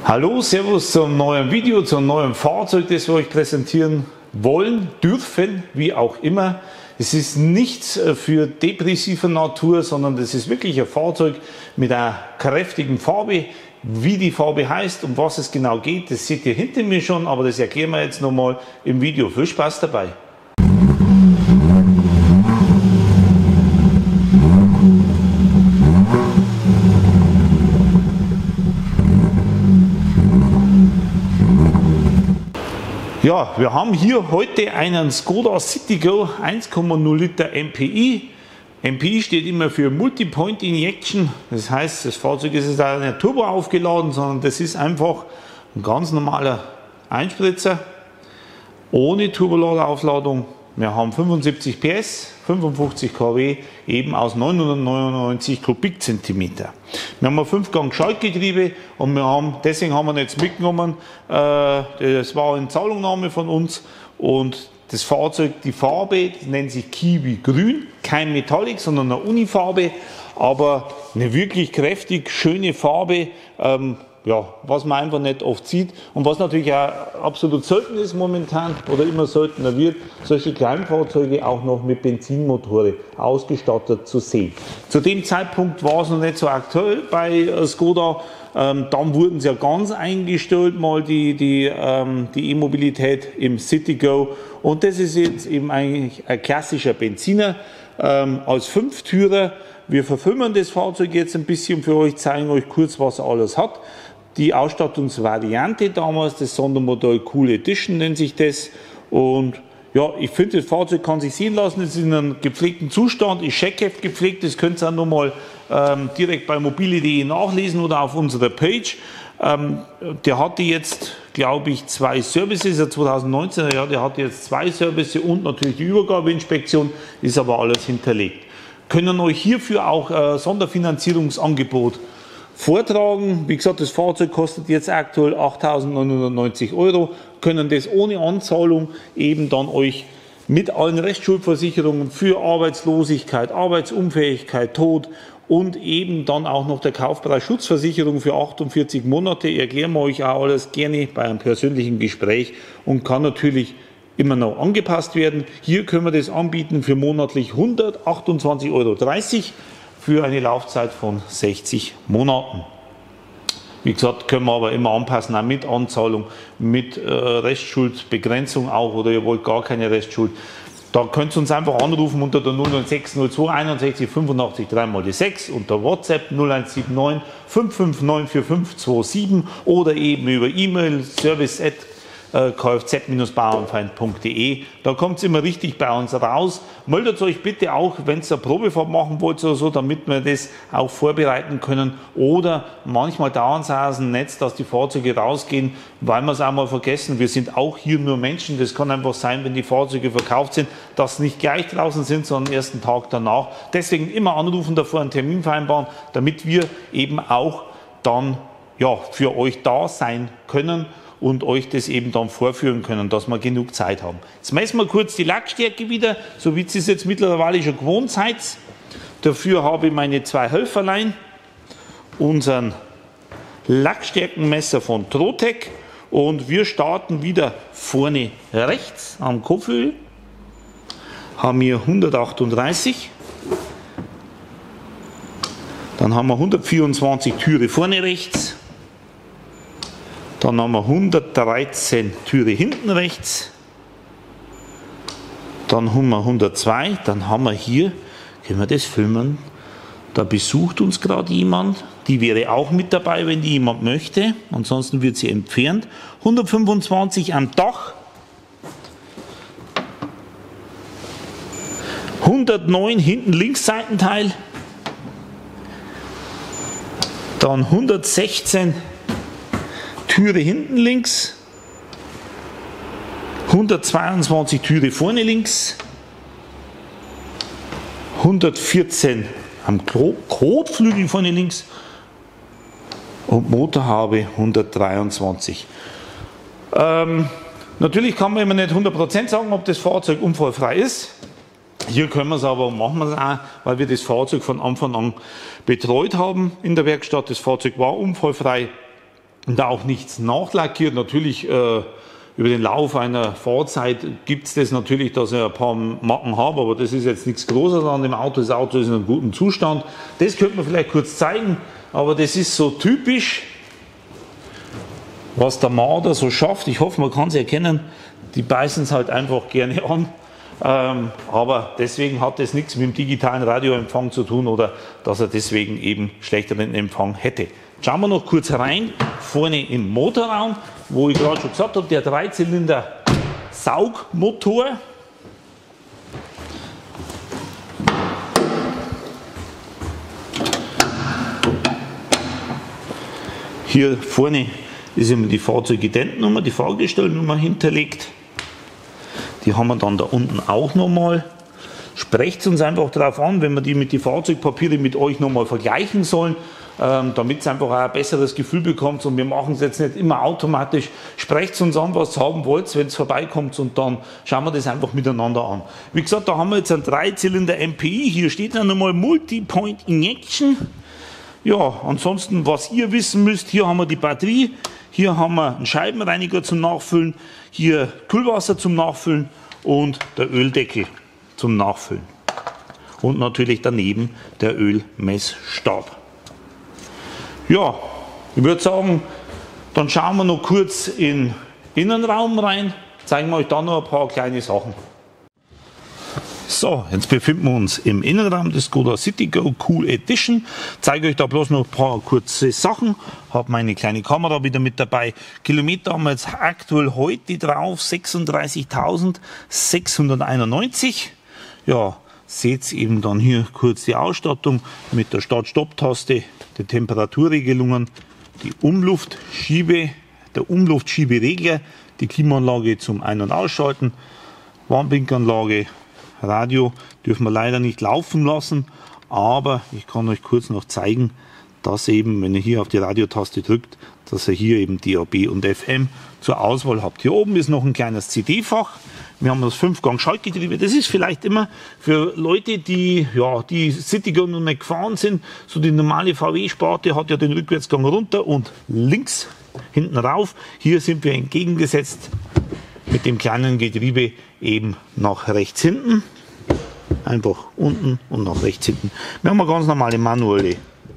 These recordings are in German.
Hallo, Servus zum neuen Video, zum neuen Fahrzeug, das wir euch präsentieren wollen, dürfen, wie auch immer. Es ist nichts für depressive Natur, sondern das ist wirklich ein Fahrzeug mit einer kräftigen Farbe. Wie die Farbe heißt und was es genau geht, das seht ihr hinter mir schon, aber das erklären wir jetzt nochmal im Video. Viel Spaß dabei! Ja, wir haben hier heute einen Skoda Citigo 1,0 Liter MPI. MPI steht immer für Multi-Point Injection, das heißt, das Fahrzeug ist jetzt auch nicht turbo aufgeladen, sondern das ist einfach ein ganz normaler Einspritzer ohne Turboladeraufladung. Wir haben 75 PS, 55 kW, eben aus 999 Kubikzentimeter. Wir haben ein 5-Gang-Schaltgetriebe und deswegen haben wir jetzt mitgenommen, das war eine Zahlungnahme von uns und das Fahrzeug, die Farbe nennt sich Kiwi Grün, kein Metallic, sondern eine Unifarbe, aber eine wirklich kräftig schöne Farbe, ja, was man einfach nicht oft sieht und was natürlich auch absolut selten ist momentan oder immer seltener wird, solche Kleinfahrzeuge auch noch mit Benzinmotoren ausgestattet zu sehen. Zu dem Zeitpunkt war es noch nicht so aktuell bei Skoda. Dann wurden sie ja ganz eingestellt, mal die E-Mobilität im Citigo. Und das ist jetzt eben eigentlich ein klassischer Benziner als 5-Türer. Wir verfilmen das Fahrzeug jetzt ein bisschen für euch, zeigen euch kurz, was er alles hat. Die Ausstattungsvariante damals, das Sondermodell Cool Edition nennt sich das. Und ja, ich finde, das Fahrzeug kann sich sehen lassen, es ist in einem gepflegten Zustand, ist Scheckheft gepflegt, das könnt ihr auch nochmal direkt bei mobile.de nachlesen oder auf unserer Page. Der hatte jetzt, glaube ich, 2 Services, der 2019er Jahr, der hatte jetzt 2 Services und natürlich die Übergabeinspektion, ist aber alles hinterlegt. Können euch hierfür auch Sonderfinanzierungsangebot vortragen. Wie gesagt, das Fahrzeug kostet jetzt aktuell 8.990 €, können das ohne Anzahlung eben dann euch mit allen Restschuldversicherungen für Arbeitslosigkeit, Arbeitsunfähigkeit, Tod und eben dann auch noch der Kaufpreisschutzversicherung für 48 Monate, erklären wir euch auch alles gerne bei einem persönlichen Gespräch und kann natürlich immer noch angepasst werden. Hier können wir das anbieten für monatlich 128,30 € für eine Laufzeit von 60 Monaten. Wie gesagt, können wir aber immer anpassen, auch mit Anzahlung, mit Restschuldbegrenzung auch, oder ihr wollt gar keine Restschuld. Da könnt ihr uns einfach anrufen unter der 096 02 61 85 3x6, unter WhatsApp 0179 559 4527 oder eben über E-Mail service@kfz-bauernfeind.de. Da kommt es immer richtig bei uns raus. Meldet euch bitte auch, wenn ihr eine Probefahrt machen wollt oder so, damit wir das auch vorbereiten können. Oder manchmal dauern es aus dem Netz, dass die Fahrzeuge rausgehen, weil wir es auch mal vergessen. Wir sind auch hier nur Menschen. Das kann einfach sein, wenn die Fahrzeuge verkauft sind, dass sie nicht gleich draußen sind, sondern den ersten Tag danach. Deswegen immer anrufen, davor einen Termin vereinbaren, damit wir eben auch dann ja, für euch da sein können und euch das eben dann vorführen können, dass wir genug Zeit haben. Jetzt messen wir kurz die Lackstärke wieder, so wie ihr es jetzt mittlerweile schon gewohnt seid. Dafür habe ich meine 2 Helferlein, unseren Lackstärkenmesser von Trotec und wir starten wieder vorne rechts am Kopfhöhe. Haben wir 138, dann haben wir 124 Türe vorne rechts, dann haben wir 113 Türe hinten rechts, dann haben wir 102, dann haben wir hier, können wir das filmen, da besucht uns gerade jemand, die wäre auch mit dabei, wenn die jemand möchte, ansonsten wird sie entfernt, 125 am Dach, 109 hinten links Seitenteil, dann 116 Türe hinten links, 122 Türe vorne links, 114 am Kotflügel vorne links und Motorhaube 123. Natürlich kann man immer nicht 100% sagen, ob das Fahrzeug unfallfrei ist. Hier können wir es aber, machen wir es auch, weil wir das Fahrzeug von Anfang an betreut haben in der Werkstatt. Das Fahrzeug war unfallfrei. und da auch nichts nachlackiert. Natürlich über den Lauf einer Fahrzeit gibt es das natürlich, dass ich ein paar Macken habe, aber das ist jetzt nichts Großes an dem Auto. Das Auto ist in einem guten Zustand. Das könnte man vielleicht kurz zeigen, aber das ist so typisch, was der Marder so schafft. Ich hoffe, man kann es erkennen. Die beißen es halt einfach gerne an. Aber deswegen hat das nichts mit dem digitalen Radioempfang zu tun oder dass er deswegen eben schlechteren Empfang hätte. Schauen wir noch kurz rein, vorne im Motorraum, wo ich gerade schon gesagt habe, der 3-Zylinder Saugmotor. Hier vorne ist immer die Fahrzeugidentennummer, die Fahrgestellnummer hinterlegt. Die haben wir dann da unten auch nochmal. Sprecht uns einfach darauf an, wenn wir die mit den Fahrzeugpapieren mit euch nochmal vergleichen sollen, damit ihr einfach auch ein besseres Gefühl bekommt. Und wir machen es jetzt nicht immer automatisch. Sprecht uns an, was ihr haben wollt, wenn es vorbeikommt, und dann schauen wir das einfach miteinander an. Wie gesagt, da haben wir jetzt einen 3-Zylinder MPI. Hier steht dann nochmal Multi-Point Injection. Ja, ansonsten, was ihr wissen müsst, hier haben wir die Batterie. Hier haben wir einen Scheibenreiniger zum Nachfüllen, hier Kühlwasser zum Nachfüllen und der Öldeckel zum Nachfüllen. Und natürlich daneben der Ölmessstab. Ja, ich würde sagen, dann schauen wir noch kurz in den Innenraum rein, zeigen wir euch dann noch ein paar kleine Sachen. So, jetzt befinden wir uns im Innenraum des Skoda Citigo Cool Edition. Zeige euch da bloß noch ein paar kurze Sachen. Habe meine kleine Kamera wieder mit dabei. Kilometer haben wir jetzt aktuell heute drauf 36.691. Ja, seht eben dann hier kurz die Ausstattung mit der Start-Stopp-Taste, die Temperaturregelungen, der Umluftschieberegler, die Klimaanlage zum Ein- und Ausschalten, Warnblinkanlage. Radio dürfen wir leider nicht laufen lassen, aber ich kann euch kurz noch zeigen, dass eben, wenn ihr hier auf die Radiotaste drückt, dass ihr hier eben DAB und FM zur Auswahl habt. Hier oben ist noch ein kleines CD-Fach. Wir haben das 5-Gang-Schaltgetriebe. Das ist vielleicht immer für Leute, die Citigo noch nicht gefahren sind. So die normale VW-Sparte hat ja den Rückwärtsgang runter und links hinten rauf. Hier sind wir entgegengesetzt mit dem kleinen Getriebe eben nach rechts hinten. Einfach unten und nach rechts hinten. Wir haben eine ganz normale manuelle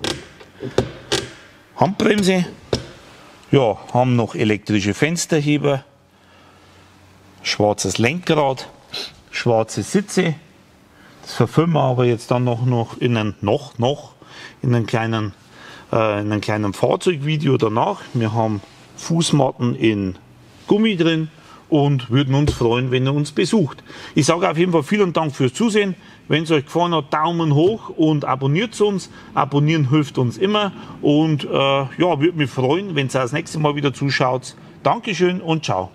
Handbremse. Ja, haben noch elektrische Fensterheber, schwarzes Lenkrad, schwarze Sitze. Das verfilmen wir aber jetzt dann noch in einem kleinen Fahrzeugvideo danach. Wir haben Fußmatten in Gummi drin und würden uns freuen, wenn ihr uns besucht. Ich sage auf jeden Fall vielen Dank fürs Zusehen. Wenn es euch gefallen hat, Daumen hoch und abonniert uns. Abonnieren hilft uns immer und würde mich freuen, wenn ihr das nächste Mal wieder zuschaut. Dankeschön und ciao.